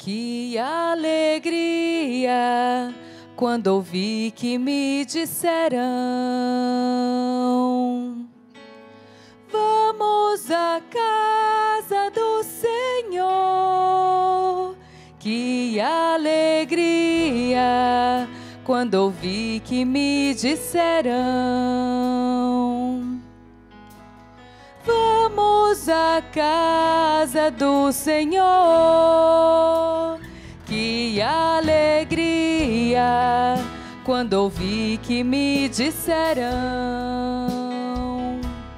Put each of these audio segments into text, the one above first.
Que alegria quando ouvi que me disseram: vamos à casa do Senhor. Que alegria quando ouvi que me disseram: vamos à casa do Senhor. Que alegria quando ouvi que me disseram: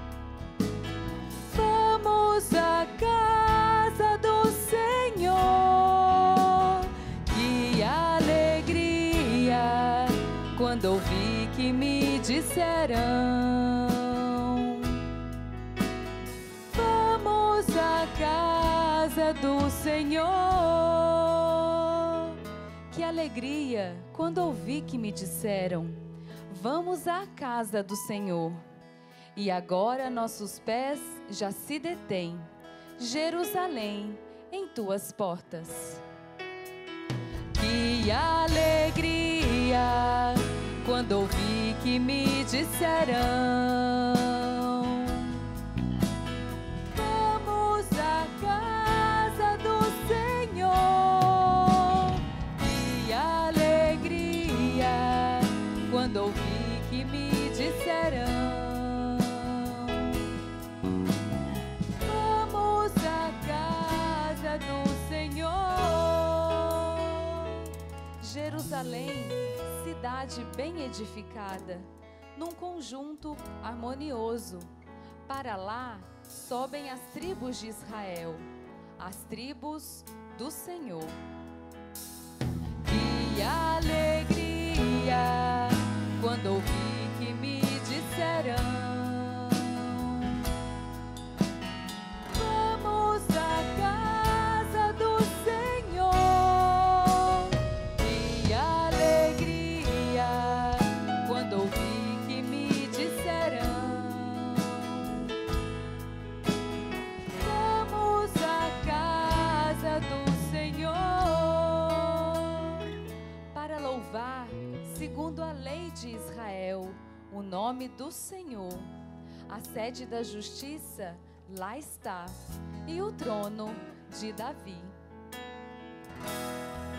vamos à casa do Senhor. Que alegria quando ouvi que me disseram: vamos à casa do Senhor. Que alegria quando ouvi que me disseram: vamos à casa do Senhor. E agora nossos pés já se detêm, Jerusalém, em tuas portas. Que alegria quando ouvi que me disseram: vamos à casa do Senhor. Que alegria quando ouvi que me disseram: vamos à casa do Senhor. Jerusalém, cidade bem edificada, num conjunto harmonioso. Para lá sobem as tribos de Israel, as tribos do Senhor. Que alegria quando ouvi que me disseram: vamos à casa do Senhor. Que alegria quando ouvi que me disseram: vamos à casa do Senhor. Para louvar, segundo a lei de Israel, o nome do Senhor. A sede da justiça lá está, e o trono de Davi.